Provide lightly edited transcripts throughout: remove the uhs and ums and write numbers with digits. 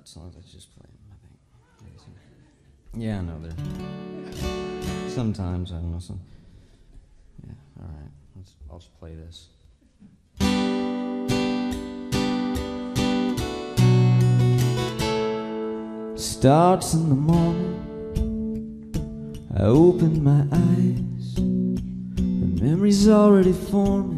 songs I just played, I think. Yeah, I know they're. Sometimes I don't know some. Yeah, all right. I'll just play this. Starts in the morning. I open my eyes. The memory's already forming.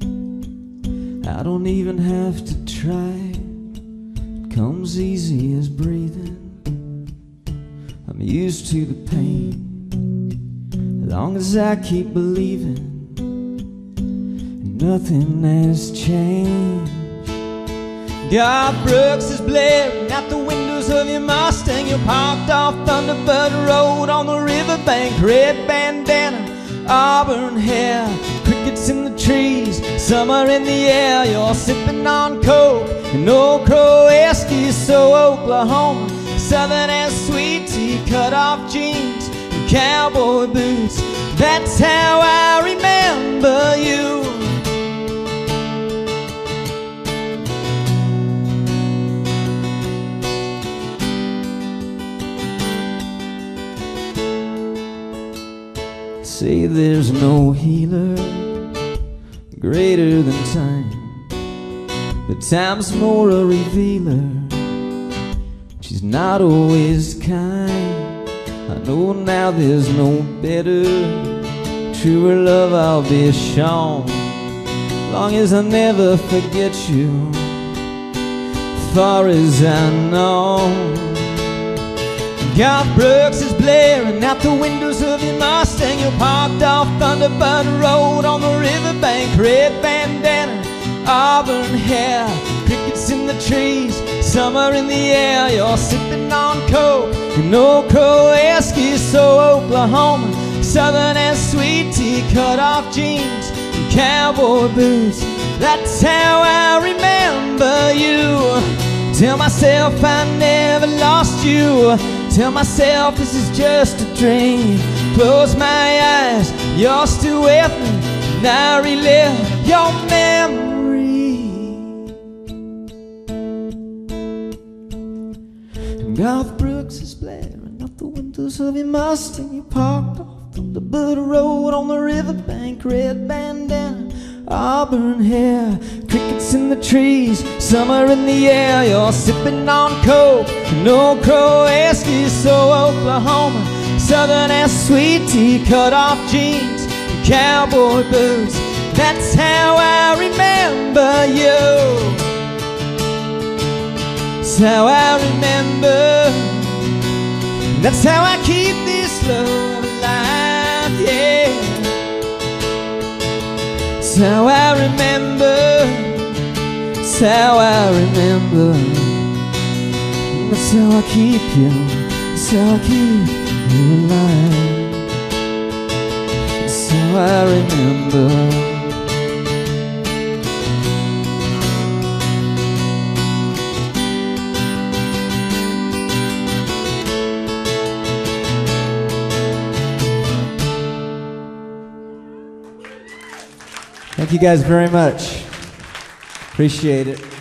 I don't even have to try. It comes easy as breathing. I'm used to the pain. As long as I keep believing, nothing has changed. God Brooks is blaring out the windows of your Mustang. You're parked off Thunderbird Road on the riverbank. Red bandana, auburn hair, crickets in the trees, summer in the air. You're sipping on coke and old crow whiskey, so Oklahoma, southern as sweet tea, cut off jeans and cowboy boots. That's how I remember you. Say there's no healer greater than time, but time's more a revealer. She's not always kind. I know now there's no better, truer love I'll be shown, long as I never forget you, far as I know. God Brooks is blaring out the windows of your Mustang. You're parked off Thunderbird Road on the riverbank. Red bandana, auburn hair, crickets in the trees, summer in the air. You're sipping on coke and old crow whiskey, so Oklahoma, southern as sweet tea, cut off jeans and cowboy boots. That's how I remember you. Tell myself I never lost you. Tell myself this is just a dream. Close my eyes, you're still with me, and I relive your memory. And Garth Brooks is blaring out the windows of your Mustang. You parked off on the Bud Road on the riverbank. Red bandana, auburn hair, crickets in the trees, summer in the air. You're sipping on coke and old crow whiskey, so Oklahoma, southern as sweet tea, cut off jeans and cowboy boots. That's how I remember you. That's how I remember. That's how I keep this love alive, yeah. That's how I remember. That's how I remember. That's how I keep you. That's how I keep you alive. That's how I remember. Thank you guys very much. Appreciate it.